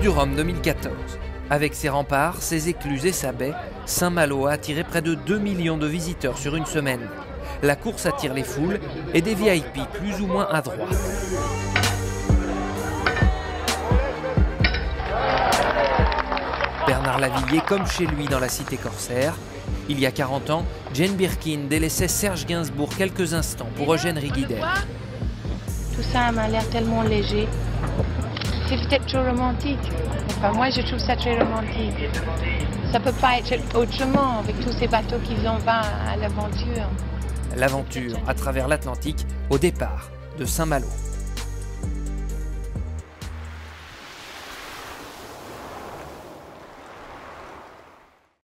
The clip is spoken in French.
du Rhum 2014. Avec ses remparts, ses écluses et sa baie, Saint-Malo a attiré près de 2 millions de visiteurs sur une semaine. La course attire les foules et des VIP plus ou moins adroits. Bernard Lavilliers comme chez lui dans la cité corsaire. Il y a 40 ans, Jane Birkin délaissait Serge Gainsbourg quelques instants pour Eugène Righider. Tout ça m'a l'air tellement léger. C'est peut-être trop romantique. Enfin, moi, je trouve ça très romantique. Ça peut pas être autrement avec tous ces bateaux qui vont à l'aventure. L'aventure à travers l'Atlantique au départ de Saint-Malo.